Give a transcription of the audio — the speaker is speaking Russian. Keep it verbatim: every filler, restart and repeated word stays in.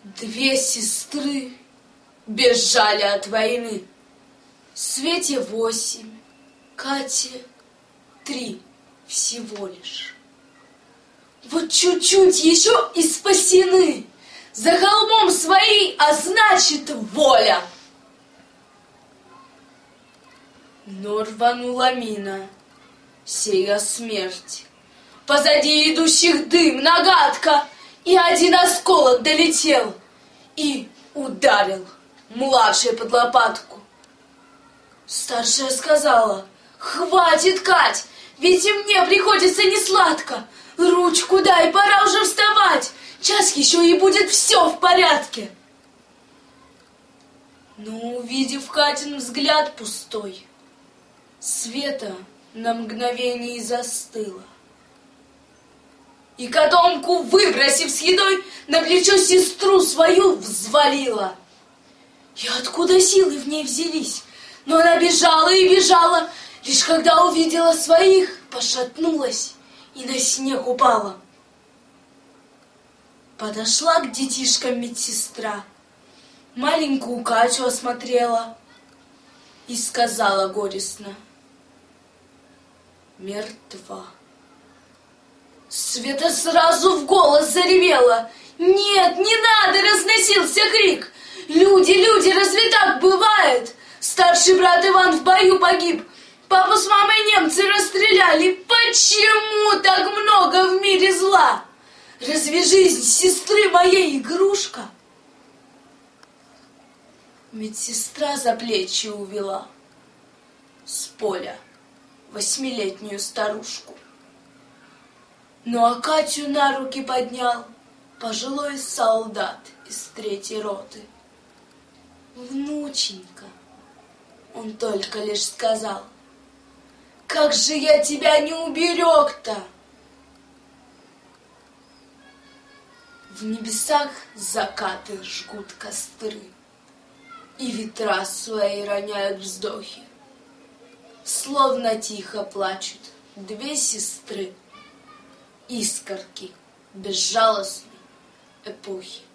Две сестры бежали от войны. Свете восемь, Кате три всего лишь. Вот чуть-чуть еще и спасены. За холмом свои, а значит воля. Но рванула мина, сея смерть. Позади идущих дым, нагадка, и один осколок долетел и ударил младшей под лопатку. Старшая сказала: «Хватит, Кать, ведь и мне приходится несладко. Ручку дай, пора уже вставать. Час еще и будет все в порядке». Но, увидев Катин взгляд пустой, Света на мгновение застыла. И котомку, выбросив с едой, на плечо сестру свою взвалила. И откуда силы в ней взялись? Но она бежала и бежала, лишь когда увидела своих, пошатнулась и на снег упала. Подошла к детишкам медсестра, маленькую Катю осмотрела и сказала горестно: «Мертва». Света сразу в голос заревела: «Нет, не надо!» — разносился крик. «Люди, люди, разве так бывает? Старший брат Иван в бою погиб. Папу с мамой немцы расстреляли. Почему так много в мире зла? Разве жизнь сестры моей игрушка?» Медсестра за плечи увела с поля восьмилетнюю старушку. Ну а Катю на руки поднял пожилой солдат из третьей роты. «Внученька», — он только лишь сказал, «как же я тебя не уберег-то!» В небесах закаты жгут костры, и ветра свои роняют вздохи. Словно тихо плачут две сестры, искорки безжалостной эпохи.